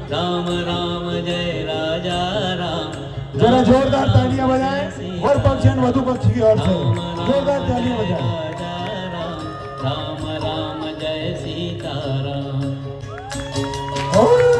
राम राम जय राजा राम। जरा जोरदार तालियां बजाएं और पक्ष वधु पक्ष की ओर से जोरदार तालियां बजाएं। राम राम जय सीताराम।